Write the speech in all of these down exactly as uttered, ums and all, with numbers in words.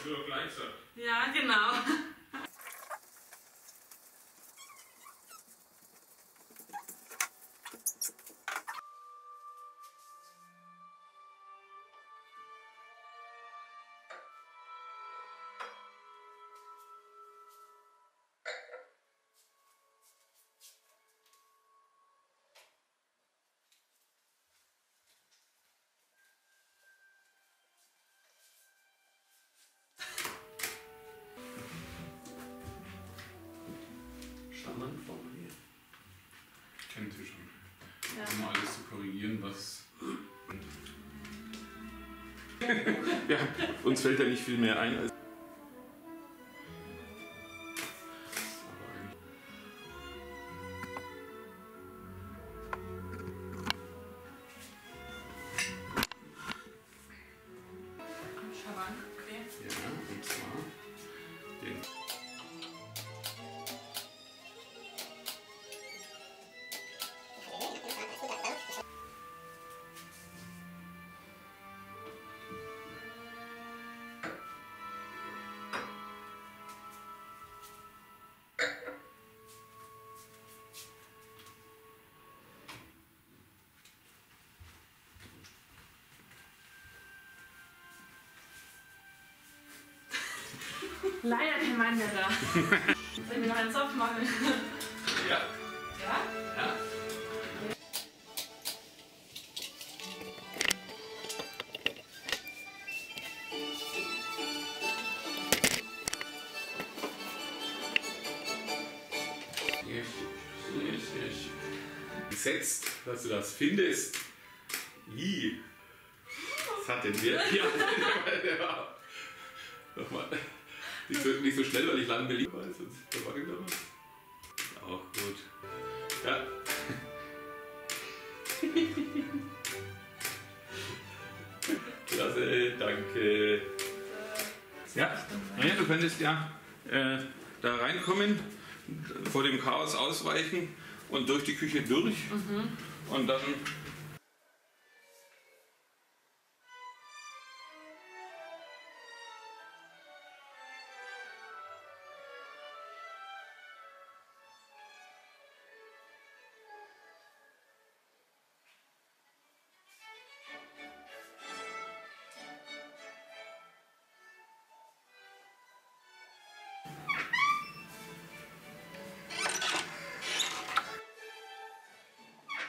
früher gleich so. Ja, genau. Charmant formuliert. Kennt ihr schon. Ja. Um alles zu korrigieren, was. Ja, uns fällt ja nicht viel mehr ein als. Charmant, okay. Ja, und zwar den. Leider kein Mann mehr da. Soll ich mir noch einen Zopf machen? Ja. Ja? Ja. Richtig. Gesetzt, dass du das findest. Wie? Was hat denn der? Ja, der war. Nochmal. Nicht so, nicht so schnell, weil ich lange beliebt war, sonst verwackelt er was. Ist auch gut. Ja. Klasse, danke. Ja, naja, du könntest ja äh, da reinkommen, vor dem Chaos ausweichen und durch die Küche durch. Mhm. Und dann.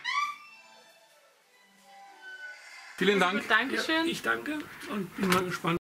Vielen Dank. Dankeschön. Ich danke und bin mal gespannt.